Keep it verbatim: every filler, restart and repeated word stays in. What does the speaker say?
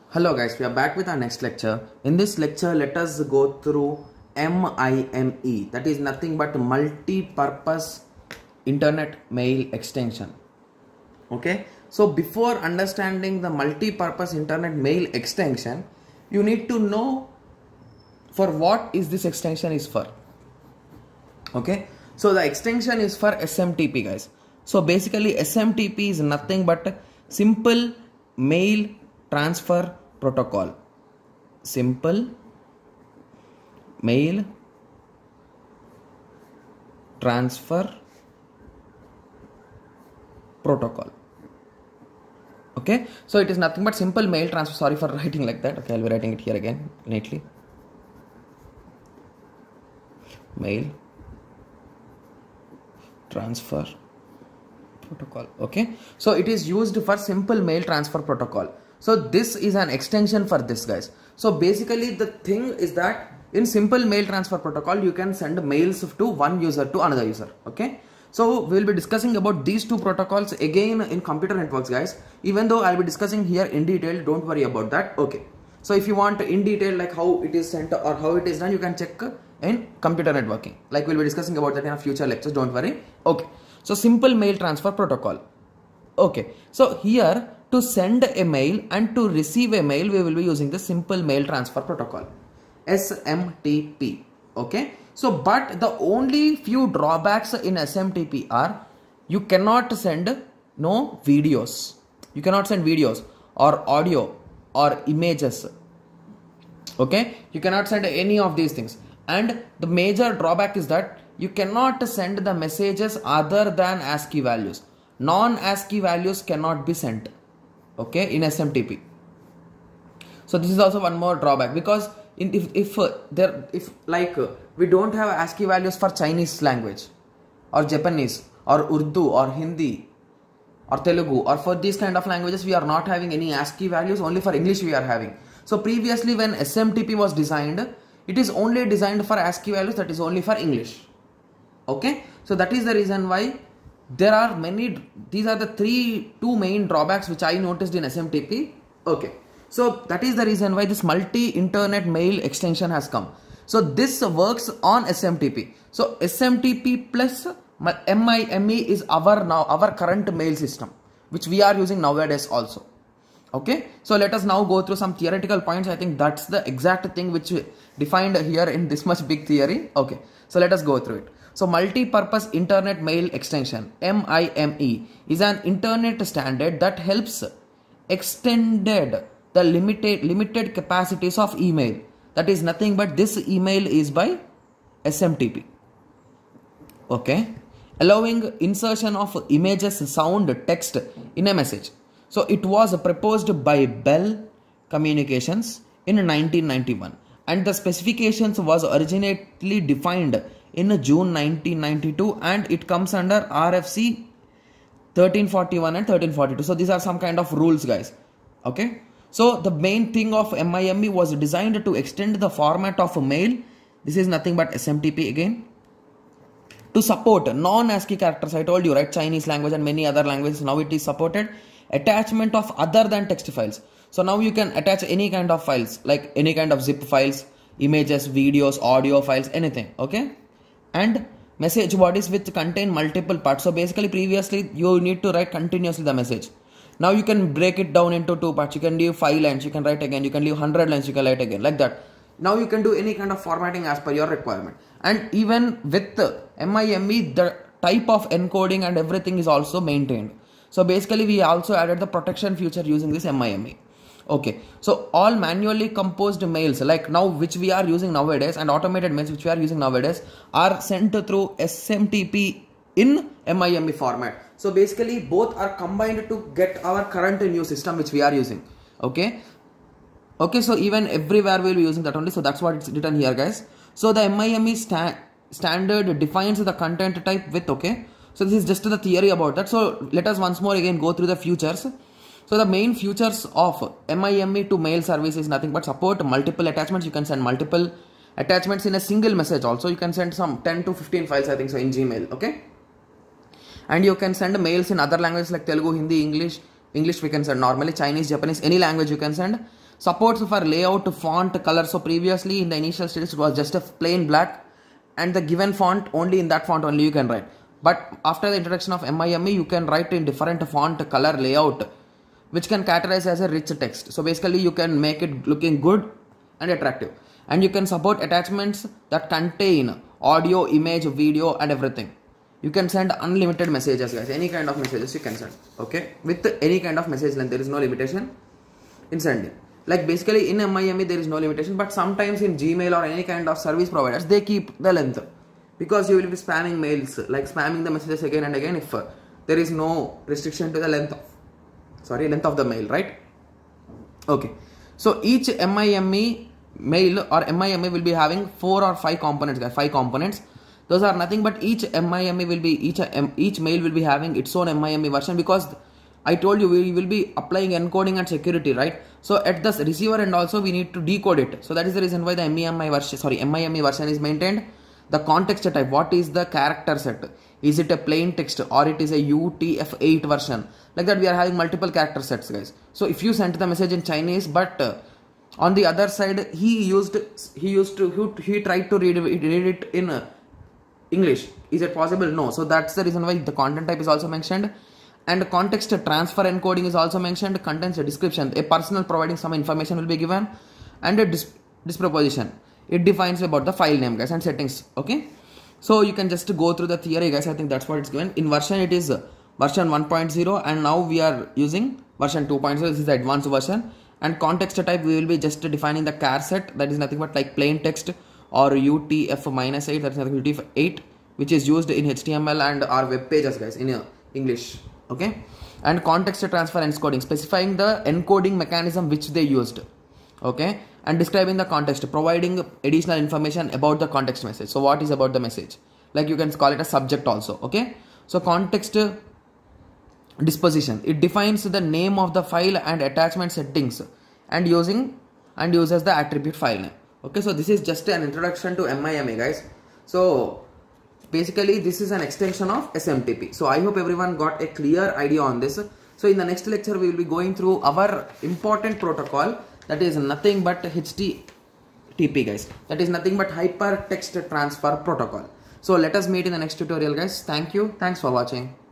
Hello guys, we are back with our next lecture. In this lecture, let us go through M I M E, that is nothing but multi-purpose internet mail extension. Okay, so before understanding the multi-purpose internet mail extension, you need to know for what is this extension is for. Okay, so the extension is for S M T P, guys. So basically S M T P is nothing but simple mail transfer protocol. Simple mail transfer protocol. Okay, so it is nothing but simple mail transfer. Sorry for writing like that. Okay, I'll be writing it here again neatly. Mail transfer protocol. Okay, so it is used for simple mail transfer protocol. So this is an extension for this, guys. So basically the thing is that in simple mail transfer protocol you can send mails to one user to another user. Okay, so we'll be discussing about these two protocols again in computer networks, guys. Even though I'll be discussing here in detail, don't worry about that. Okay, so if you want in detail like how it is sent or how it is done, you can check in computer networking. Like we'll be discussing about that in a future lectures, don't worry. Okay, so simple mail transfer protocol. Okay, so here to send a mail and to receive a mail, we will be using the simple mail transfer protocol, S M T P. Okay, so but the only few drawbacks in S M T P are you cannot send no videos, you cannot send videos or audio or images. Okay, you cannot send any of these things. And the major drawback is that you cannot send the messages other than ASCII values. Non-ASCII values cannot be sent. Okay, in S M T P. So this is also one more drawback, because in, if if uh, there if like uh, we don't have ASCII values for Chinese language or Japanese or Urdu or Hindi or Telugu, or for these kind of languages we are not having any ASCII values. Only for English we are having. So previously when S M T P was designed, it is only designed for ASCII values, that is only for English. Okay, so that is the reason why there are many, these are the three, two main drawbacks which I noticed in S M T P. Okay, so that is the reason why this multi-internet mail extension has come. So this works on S M T P. So S M T P plus M I M E is our now, our current mail system, which we are using nowadays also. Okay, so let us now go through some theoretical points. I think that's the exact thing which defined here in this much big theory. Okay, so let us go through it. So multi-purpose internet mail extension, M I M E, is an internet standard that helps extended the limited limited capacities of email. That is nothing but this email is by S M T P. Okay, allowing insertion of images, sound, text in a message. So it was proposed by Bell Communications in nineteen ninety-one, and the specifications was originally defined in June nineteen ninety-two, and it comes under R F C thirteen forty-one and thirteen forty-two. So these are some kind of rules, guys. Okay, so the main thing of M I M E was designed to extend the format of a mail. This is nothing but S M T P again, to support non-ASCII characters. I told you, right? Chinese language and many other languages, now it is supported. Attachment of other than text files. So now you can attach any kind of files, like any kind of zip files, images, videos, audio files, anything. Okay, and message bodies which contain multiple parts. So basically previously you need to write continuously the message. Now you can break it down into two parts. You can leave five lines, you can write again, you can leave one hundred lines, you can write again, like that. Now you can do any kind of formatting as per your requirement. And even with the M I M E, the type of encoding and everything is also maintained. So basically we also added the protection feature using this M I M E. Okay, so all manually composed mails like now which we are using nowadays, and automated mails which we are using nowadays, are sent through S M T P in M I M E format. So basically both are combined to get our current new system which we are using. Okay, okay, so even everywhere we will be using that only. So that's what it's written here, guys. So the M I M E sta standard defines the content type with, okay, so this is just the theory about that. So let us once more again go through the features. So the main features of M I M E to mail service is nothing but support multiple attachments. You can send multiple attachments in a single message also. You can send some ten to fifteen files, I think so, in Gmail. Okay, and you can send mails in other languages like Telugu, Hindi, English. English we can send normally, Chinese, Japanese, any language you can send. Supports for layout, font, color. So previously in the initial stages it was just a plain black and the given font, only in that font only you can write. But after the introduction of M I M E, you can write in different font, color, layout, which can categorize as a rich text. So basically you can make it looking good and attractive. And you can support attachments that contain audio, image, video and everything. You can send unlimited messages, guys. Any kind of messages you can send. Okay. With any kind of message length, there is no limitation in sending. Like basically in M I M E there is no limitation, but sometimes in Gmail or any kind of service providers, they keep the length. Because you will be spamming mails, like spamming the messages again and again if uh, there is no restriction to the length of, sorry, length of the mail, right? Okay. So each M I M E mail or M I M E will be having four or five components, guys. Five components. Those are nothing but each M I M E will be, each, each mail will be having its own M I M E version, because I told you we will be applying encoding and security, right? So at the receiver end also we need to decode it. So that is the reason why the M I M E version, sorry, M I M E version is maintained. The context type, what is the character set? Is it a plain text or it is a U T F eight version? Like that we are having multiple character sets, guys. So if you sent the message in Chinese, but uh, on the other side he used, he used to, he, he tried to read, read it in uh, English. Is it possible? No. So that's the reason why the content type is also mentioned. And context transfer encoding is also mentioned. Contents description, a personal providing some information will be given. And a dis disproposition, it defines about the file name, guys, and settings. Okay, so you can just go through the theory, guys. I think that's what it's given. In version it is version one point zero, and now we are using version two point zero. This is the advanced version. And context type, we will be just defining the char set, that is nothing but like plain text, or U T F minus eight, that is nothing but U T F eight, which is used in H T M L and our web pages, guys, in uh, English. Okay, and context transfer encoding, specifying the encoding mechanism which they used. Okay, and describing the context, providing additional information about the context message. So what is about the message? Like you can call it a subject also. Okay, so context disposition, it defines the name of the file and attachment settings, and using and uses the attribute file name. Okay, so this is just an introduction to M I M E, guys. So basically this is an extension of S M T P. So I hope everyone got a clear idea on this. So in the next lecture we will be going through our important protocol, that is nothing but H T T P, guys. That is nothing but hypertext transfer protocol. So let us meet in the next tutorial, guys. Thank you. Thanks for watching.